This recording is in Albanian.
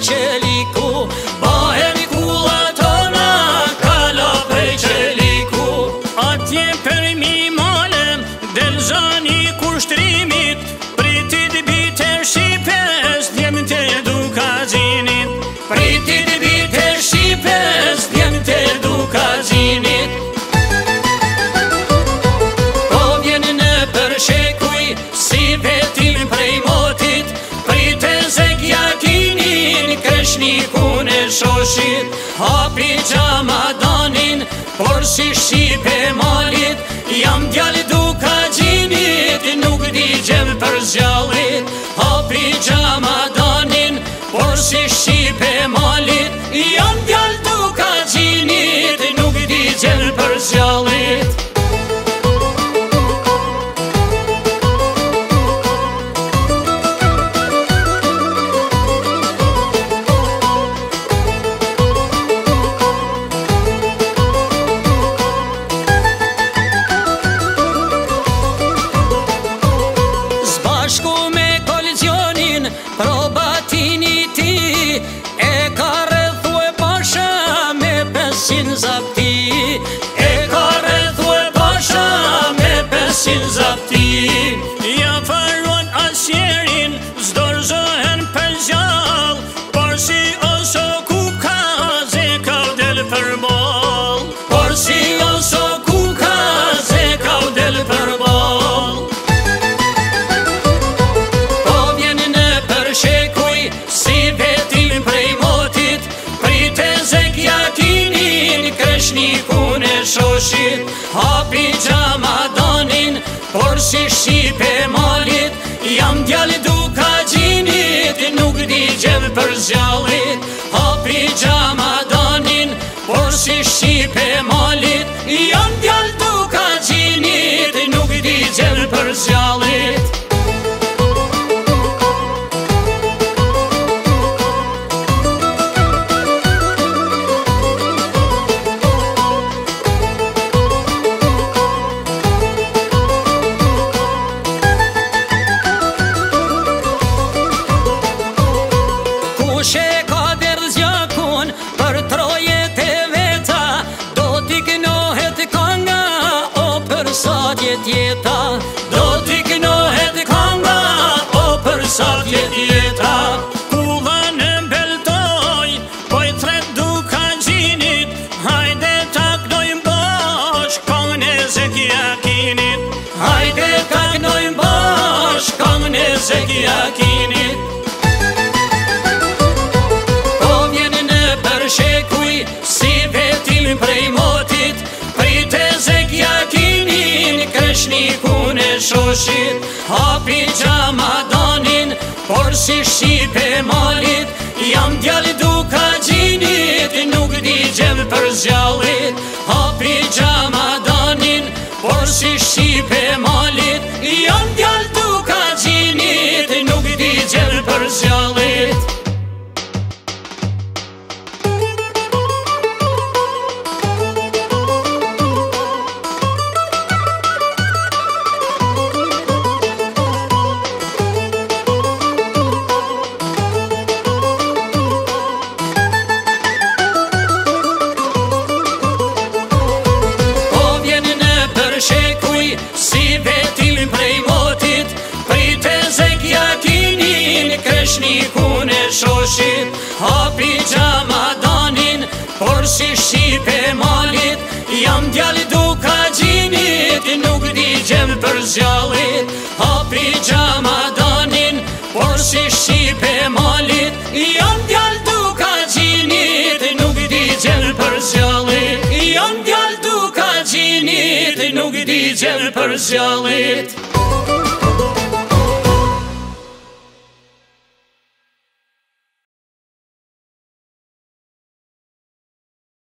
qeliku, bahen kulla tona, kala prej qeliku. Atje për mi malem, del zani kushtrimit, pritit bite shqipes, djem të edukazinit. Pritit bite shqipes, djem të edukazinit. Po vjen në përshekuj, si vetim prej motit, prite Zegjatinin, kreshnikun e shoshit. Hapi Gjamadanin, por si shqipe malit, jam djall Dukaxhinit, nuk digjem për zjallit. Hapi Gjamadanin, por si shqipe malit, jam djall Dukaxhinit, nuk digjem për zjallit. Bashku me kolizionin, probatini ti, e ka rrethu e pasha me 500 zapti. E ka rrethu e pasha me 500 zapti. Ja faruan asjerin, zdorzohen për zjall, por si oso kuka, ze ka del për ball. Por si oso kuka, ze ka del për ball. Si vetim prej motit, prite Zegjatinin, kreshnikun e shoshit. Hapi Gjamadanin, por si shqipe malit, jam djall Dukaxhinit, nuk digjem për zjallit. Hapi Gjamadanin, por si shqipe malit, jam djall Dukaxhinit, nuk digjem për zjallit. Kushe ka derzjakun për trojet e veta, do t'i gnohet kanga o për sa tjet jeta. Do t'i gnohet kanga o për sa tjet jeta. Kulla në mbeltoj, poj tret Dukaxhinit, hajde ta knojm bashk kongën e Zegjatinin. Hajde ta knojm bashk kongën e Zegjatinin. Shekuj, si vetim prej motit, prite Zegjatinin, kreshnikun e shoshit. Hapi Gjamadanin, por si shqipe malit, jam djall Dukaxhinit, nuk digjem për zjallit. Hapi Gjamadanin, por si shqipe malit, jam djall Dukaxhinit, nuk digjem për zjallit. Si vetim prej motit, prite Zegjatinin, kreshnikun e shoshit. Hapi Gjamadanin, por si shqipe malit, jam djall Dukaxhinit, nuk digjem për zjallit. Hapi Gjamadanin, por si shqipe malit, jam djall Dukaxhinit, nuk digjem për zjallit. Jam djall Dukaxhinit, nuk digjem për zjallit.